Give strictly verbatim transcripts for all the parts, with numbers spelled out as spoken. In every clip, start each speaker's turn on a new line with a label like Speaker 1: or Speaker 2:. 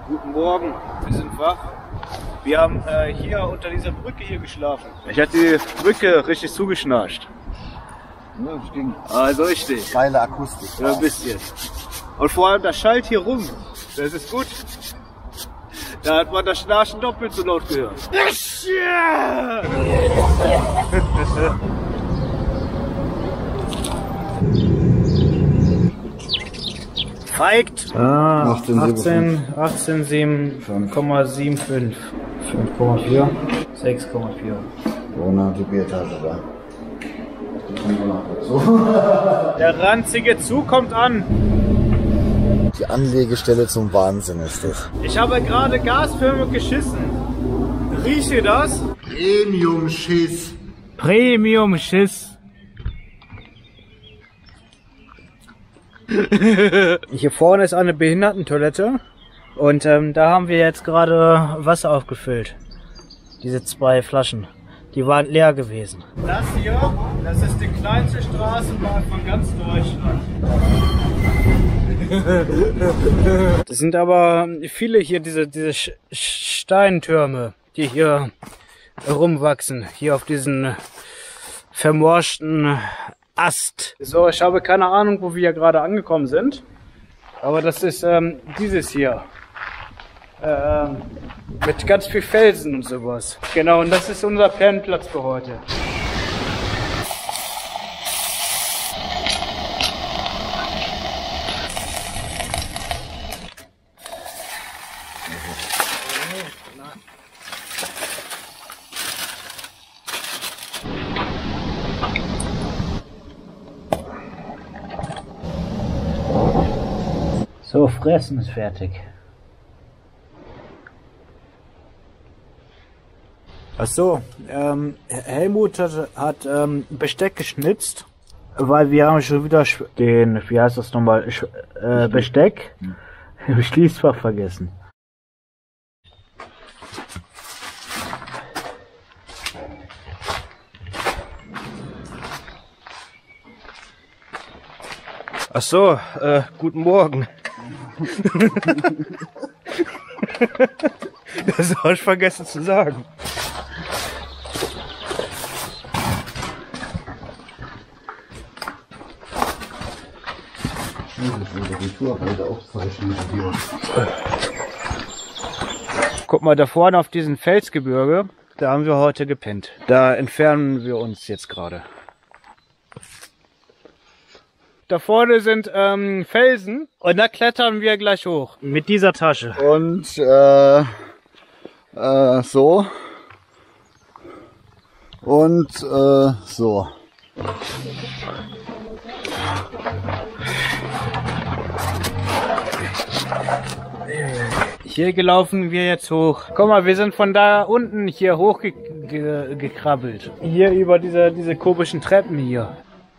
Speaker 1: Guten Morgen, wir sind wach. Wir haben äh, hier unter dieser Brücke hier geschlafen. Ich hatte die Brücke richtig zugeschnarcht.
Speaker 2: Ja, stimmt.
Speaker 1: Also richtig.
Speaker 2: Geile Akustik.
Speaker 1: Ja, ein bisschen. Und vor allem das schallt hier rum. Das ist gut. Da hat man das Schnarchen doppelt so laut gehört. Feigt. Ah, achtzehn, achtzehn, sieben Komma fünfundsiebzig. fünf Komma vier. sechs Komma vier.
Speaker 2: Ohne die Biertasche da.
Speaker 1: Der ranzige Zug kommt an.
Speaker 2: Die Anlegestelle zum Wahnsinn ist das.
Speaker 1: Ich habe gerade gasförmig geschissen. Rieche das?
Speaker 2: Premium-Schiss.
Speaker 1: Premium-Schiss. Hier vorne ist eine Behindertentoilette und ähm, da haben wir jetzt gerade Wasser aufgefüllt. Diese zwei Flaschen, die waren leer gewesen. Das hier, das ist die kleinste Straßenbahn von ganz Deutschland. Das sind aber viele hier, diese, diese Steintürme, die hier rumwachsen, hier auf diesen vermorschten Ast. So, ich habe keine Ahnung, wo wir hier gerade angekommen sind. Aber das ist ähm, dieses hier. Ähm, mit ganz viel Felsen und sowas. Genau, und das ist unser Pennplatz für heute. So, Fressen ist fertig. Ach so, ähm, Helmut hat, hat ähm, Besteck geschnitzt, weil wir haben schon wieder den, wie heißt das nochmal, äh, Besteck im Schließfach vergessen. Ach so, äh, guten Morgen. Das habe ich vergessen zu sagen. Guck mal, da vorne auf diesem Felsgebirge, da haben wir heute gepennt. Da entfernen wir uns jetzt gerade. Da vorne sind ähm, Felsen und da klettern wir gleich hoch. Mit dieser Tasche.
Speaker 2: Und äh, äh, so. Und äh, so.
Speaker 1: Hier gelaufen wir jetzt hoch. Guck mal, wir sind von da unten hier hoch ge ge gekrabbelt. Hier über diese, diese komischen Treppen hier.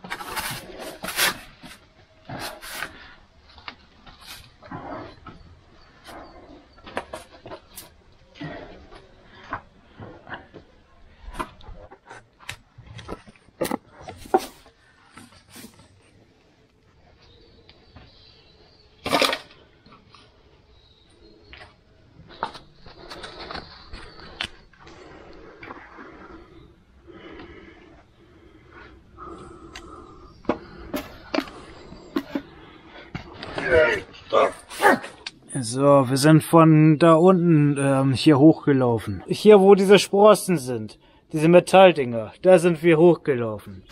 Speaker 1: So, wir sind von da unten ähm, hier hochgelaufen. Hier, wo diese Sprossen sind, diese Metalldinger, da sind wir hochgelaufen.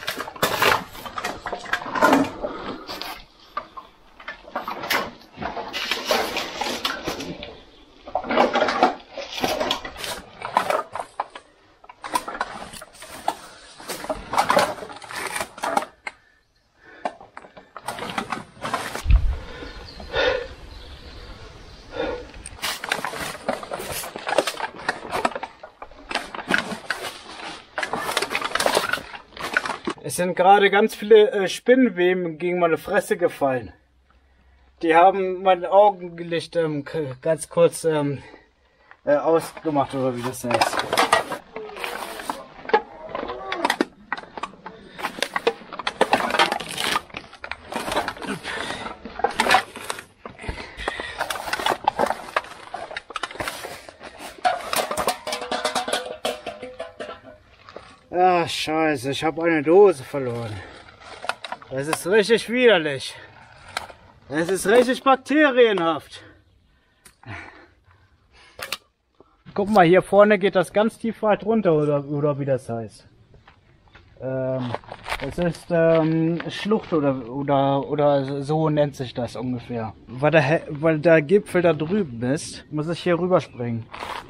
Speaker 1: Es sind gerade ganz viele äh, Spinnenweben gegen meine Fresse gefallen. Die haben mein Augenlicht ähm, ganz kurz ähm, äh, ausgemacht, oder wie das heißt. Ach, scheiße, ich habe eine Dose verloren. Das ist richtig widerlich. Das ist richtig bakterienhaft. Guck mal, hier vorne geht das ganz tief weit runter, oder, oder wie das heißt. Ähm, das ist ähm, Schlucht oder, oder, oder so nennt sich das ungefähr. Weil der, weil der Gipfel da drüben ist, muss ich hier rüberspringen.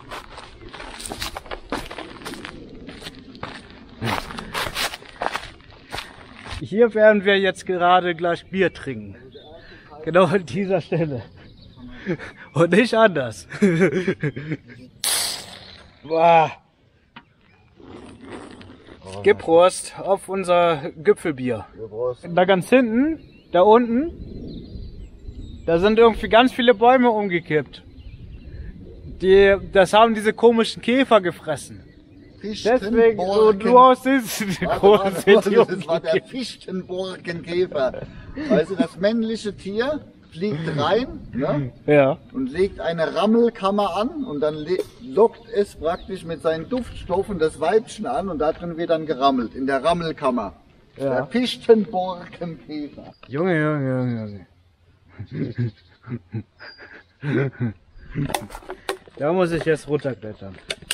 Speaker 1: Hier werden wir jetzt gerade gleich Bier trinken. Genau an dieser Stelle. Und nicht anders. Boah. Gib Prost auf unser Gipfelbier. Da ganz hinten, da unten, da sind irgendwie ganz viele Bäume umgekippt. Die, das haben diese komischen Käfer gefressen. Deswegen, so, du hast es, die großen
Speaker 2: warte, warte, das war der Fichtenborkenkäfer. Also das männliche Tier fliegt rein, ne?
Speaker 1: Ja.
Speaker 2: Und legt eine Rammelkammer an und dann lockt es praktisch mit seinen Duftstoffen das Weibchen an und da drin wird dann gerammelt, in der Rammelkammer. Ja. Der Fichtenborkenkäfer.
Speaker 1: Junge, Junge, Junge, Junge. Da muss ich jetzt runterklettern.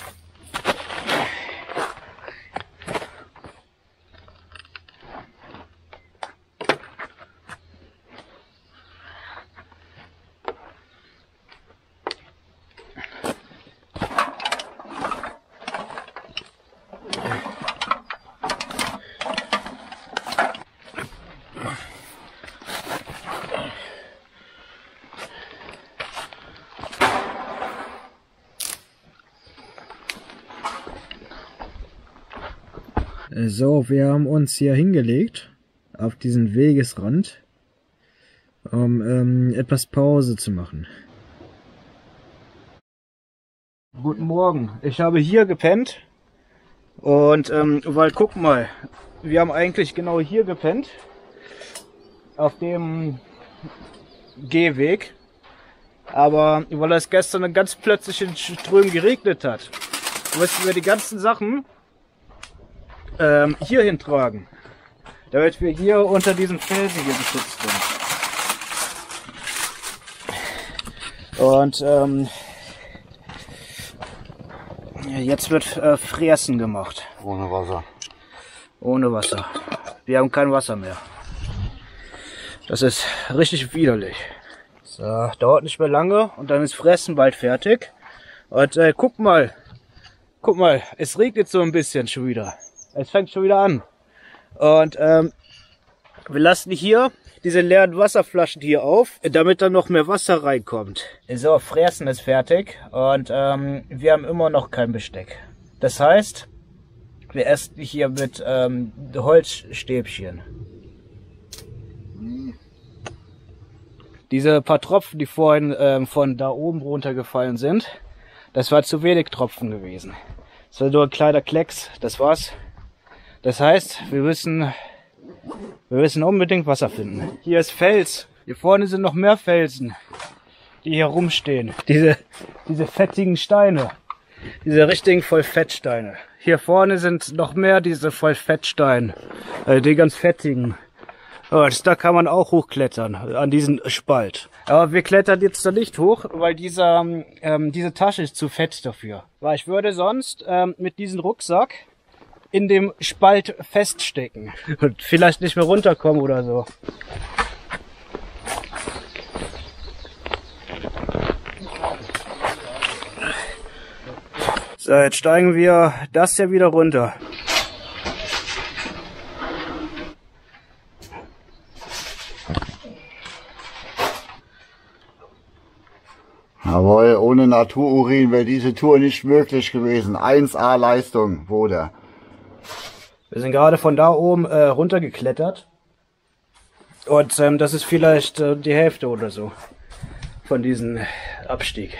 Speaker 1: So, wir haben uns hier hingelegt, auf diesen Wegesrand, um ähm, etwas Pause zu machen. Guten Morgen, ich habe hier gepennt und, ähm, weil guck mal, wir haben eigentlich genau hier gepennt, auf dem Gehweg, aber weil es gestern ganz plötzlich in Strömen geregnet hat, mussten wir die ganzen Sachen Ähm, hier hintragen, damit wir hier unter diesem Felsen hier geschützt sind. Und ähm, jetzt wird äh, Fräsen gemacht.
Speaker 2: Ohne Wasser.
Speaker 1: Ohne Wasser. Wir haben kein Wasser mehr. Das ist richtig widerlich. So, dauert nicht mehr lange und dann ist Fressen bald fertig. Und äh, guck mal, guck mal, es regnet so ein bisschen schon wieder. Es fängt schon wieder an. Und ähm, wir lassen hier diese leeren Wasserflaschen hier auf, damit dann noch mehr Wasser reinkommt. So, Fräsen ist fertig und ähm, wir haben immer noch kein Besteck. Das heißt, wir essen hier mit ähm, Holzstäbchen. Diese paar Tropfen, die vorhin ähm, von da oben runtergefallen sind, das war zu wenig Tropfen gewesen. Das war nur ein kleiner Klecks, das war's. Das heißt, wir müssen, wir müssen unbedingt Wasser finden. Hier ist Fels. Hier vorne sind noch mehr Felsen, die hier rumstehen. Diese, diese fettigen Steine. Diese richtigen Vollfettsteine. Hier vorne sind noch mehr diese Vollfettsteine. Also die ganz fettigen. Und da kann man auch hochklettern, an diesen Spalt. Aber wir klettern jetzt da nicht hoch, weil dieser, ähm, diese Tasche ist zu fett dafür. Weil ich würde sonst ähm, mit diesem Rucksack in dem Spalt feststecken und vielleicht nicht mehr runterkommen oder so. So, jetzt steigen wir das hier wieder runter.
Speaker 2: Jawohl, ohne Natururin wäre diese Tour nicht möglich gewesen. eins A Leistung wurde.
Speaker 1: Wir sind gerade von da oben äh, runtergeklettert und ähm, das ist vielleicht äh, die Hälfte oder so von diesem Abstieg.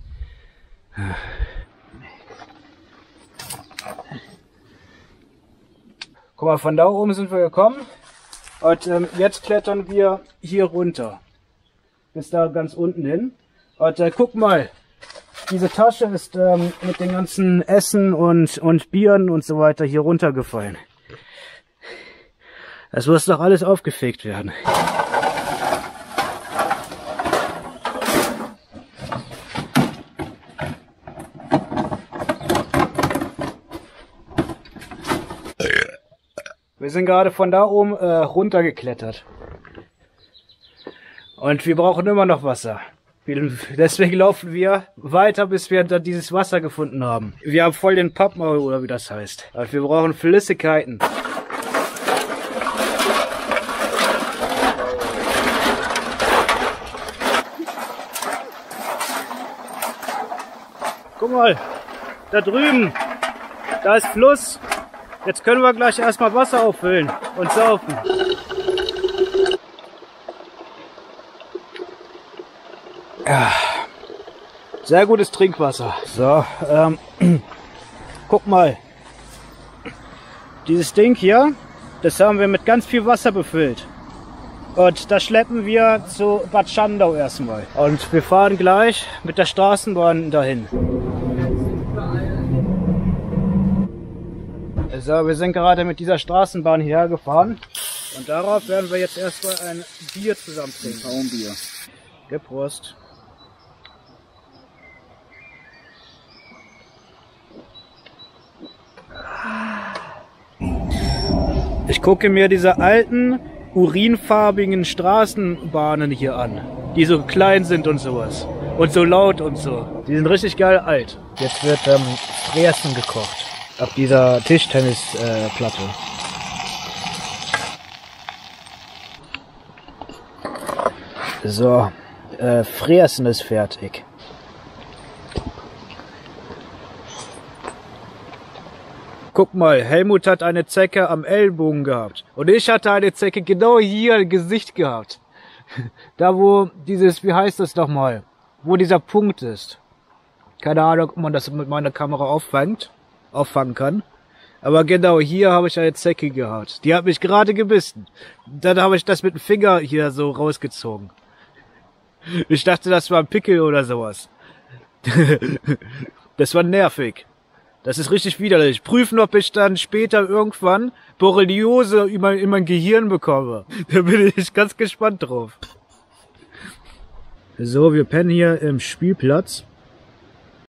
Speaker 1: Guck mal, von da oben sind wir gekommen und ähm, jetzt klettern wir hier runter bis da ganz unten hin und äh, guck mal, diese Tasche ist ähm, mit den ganzen Essen und, und Bieren und so weiter hier runtergefallen. Das muss doch alles aufgefegt werden. Wir sind gerade von da oben äh, runtergeklettert. Und wir brauchen immer noch Wasser. Deswegen laufen wir weiter, bis wir da dieses Wasser gefunden haben. Wir haben voll den Pappmaul, oder wie das heißt. Aber wir brauchen Flüssigkeiten. Guck mal, da drüben, da ist Fluss. Jetzt können wir gleich erstmal Wasser auffüllen und saufen. Ja, sehr gutes Trinkwasser. So, ähm, guck mal. Dieses Ding hier, das haben wir mit ganz viel Wasser befüllt. Und das schleppen wir zu Bad Schandau erstmal. Und wir fahren gleich mit der Straßenbahn dahin. So, wir sind gerade mit dieser Straßenbahn hierher gefahren. Und darauf werden wir jetzt erstmal ein Bier zusammen trinken.
Speaker 2: Traumbier.
Speaker 1: Geprost. Ich gucke mir diese alten, urinfarbigen Straßenbahnen hier an, die so klein sind und sowas. Und so laut und so. Die sind richtig geil alt. Jetzt wird ähm, Fräsen gekocht. Auf dieser Tischtennisplatte. Äh, so, äh, Fräsen ist fertig. Guck mal, Helmut hat eine Zecke am Ellbogen gehabt. Und ich hatte eine Zecke genau hier im Gesicht gehabt. Da wo dieses, wie heißt das doch mal? Wo dieser Punkt ist. Keine Ahnung, ob man das mit meiner Kamera auffängt. auffangen kann. Aber genau hier habe ich eine Zecke gehabt. Die hat mich gerade gebissen. Dann habe ich das mit dem Finger hier so rausgezogen. Ich dachte, das war ein Pickel oder sowas. Das war nervig. Das ist richtig widerlich. Prüfen, ob ich dann später irgendwann Borreliose in mein, in mein Gehirn bekomme. Da bin ich ganz gespannt drauf. So, wir pennen hier im Spielplatz.